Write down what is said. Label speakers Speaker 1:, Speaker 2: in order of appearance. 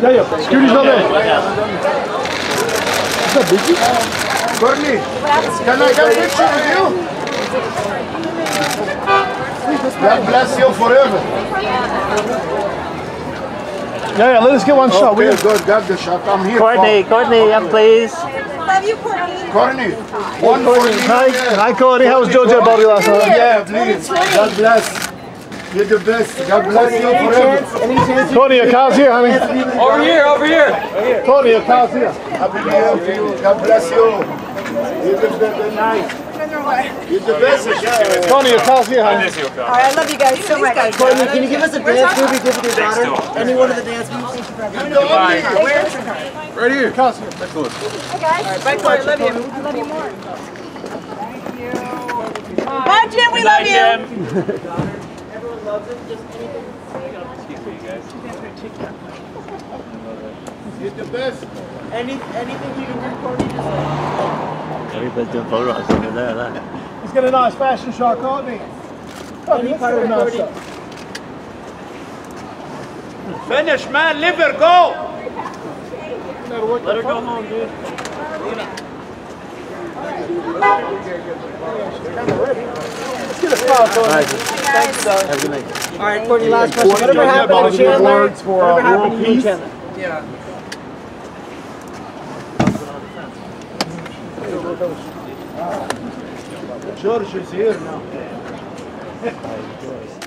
Speaker 1: Yeah. Security's not there. Is that busy?
Speaker 2: Courtney, can I get a picture with you? God bless you forever.
Speaker 1: Yeah, let us get one shot.
Speaker 2: Okay, good, got the shot. I'm here.
Speaker 3: Courtney, please.
Speaker 4: Love you, Courtney.
Speaker 2: Courtney, one for you.
Speaker 1: Hi, Courtney. How was JoJo body last night?
Speaker 2: Yeah, please. God bless. You're the best. God bless you forever.
Speaker 1: Courtney, your car's here, honey.
Speaker 3: Over here.
Speaker 1: Courtney, your car's here.
Speaker 2: Happy New Year to you. God bless you. You're the nice. You're the best.
Speaker 1: Courtney, your car's here, honey.
Speaker 4: All right, I love you guys so much.
Speaker 5: Courtney, can you give us a dance move you did with your daughter? Any one of the dance moves?
Speaker 1: Right here. Car's here. Take a look.
Speaker 4: Hey guys. All right, bye, Courtney. I love you. I love you more. Bye, Jim. We love you.
Speaker 5: Everyone loves him. Just anything.
Speaker 3: Excuse me, guys.
Speaker 2: You're the best.
Speaker 5: Anything you can do, Courtney, just like.
Speaker 3: Everybody's doing photos over there.
Speaker 1: He's got a nice fashion shot, Courtney.
Speaker 5: Any part of Courtney.
Speaker 2: Finish, man. Live her. Go.
Speaker 3: Let her go home, dude.
Speaker 1: Let's get a spot, Courtney.
Speaker 5: Thanks,
Speaker 3: Have a good night.
Speaker 5: All right, Courtney, last question. Whatever happened to Chandler? Whatever happened to you, Chandler?
Speaker 4: Yeah.
Speaker 2: George is here now.